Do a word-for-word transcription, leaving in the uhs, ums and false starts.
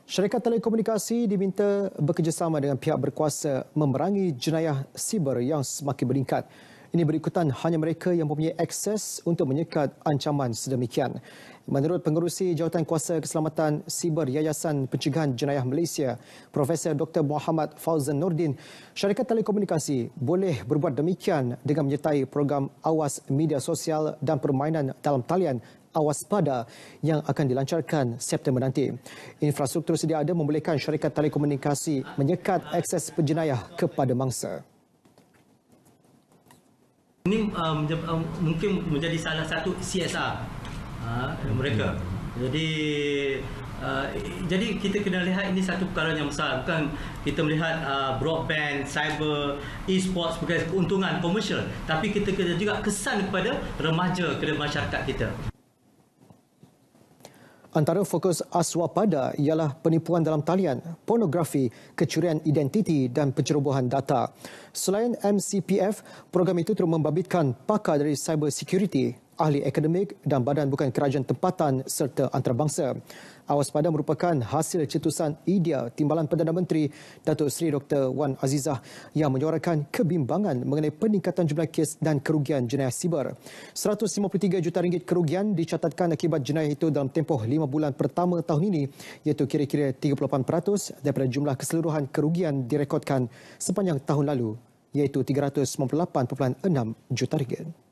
Syarikat telekomunikasi diminta bekerjasama dengan pihak berkuasa memerangi jenayah siber yang semakin meningkat. Ini berikutan hanya mereka yang mempunyai akses untuk menyekat ancaman sedemikian. Menurut Pengerusi Jawatan Kuasa Keselamatan Siber Yayasan Pencegahan Jenayah Malaysia, Profesor Doktor Muhammad Fauzan Nordin, syarikat telekomunikasi boleh berbuat demikian dengan menyertai program awas media sosial dan permainan dalam talian Awas Pada yang akan dilancarkan September nanti. Infrastruktur sedia ada membolehkan syarikat telekomunikasi menyekat akses penjenayah kepada mangsa. Ini um, mungkin menjadi salah satu C S R uh, mereka. Jadi uh, jadi kita kena lihat ini satu perkara yang besar. Bukan kita melihat uh, broadband, cyber, e-sports sebagai keuntungan komersial, tapi kita kena juga kesan kepada remaja, kepada masyarakat kita. Antara fokus Aswapada ialah penipuan dalam talian, pornografi, kecurian identiti dan pencerobohan data. Selain M C P F, program itu turut membabitkan pakar dari cyber security, ahli akademik dan badan bukan kerajaan tempatan serta antarabangsa. Awaspada merupakan hasil cetusan I D I A Timbalan Perdana Menteri Datuk Seri Doktor Wan Azizah yang menyuarakan kebimbangan mengenai peningkatan jumlah kes dan kerugian jenayah siber. seratus lima puluh tiga juta ringgit kerugian dicatatkan akibat jenayah itu dalam tempoh lima bulan pertama tahun ini, iaitu kira-kira tiga puluh lapan peratus daripada jumlah keseluruhan kerugian direkodkan sepanjang tahun lalu, iaitu tiga ratus sembilan puluh lapan perpuluhan enam juta ringgit.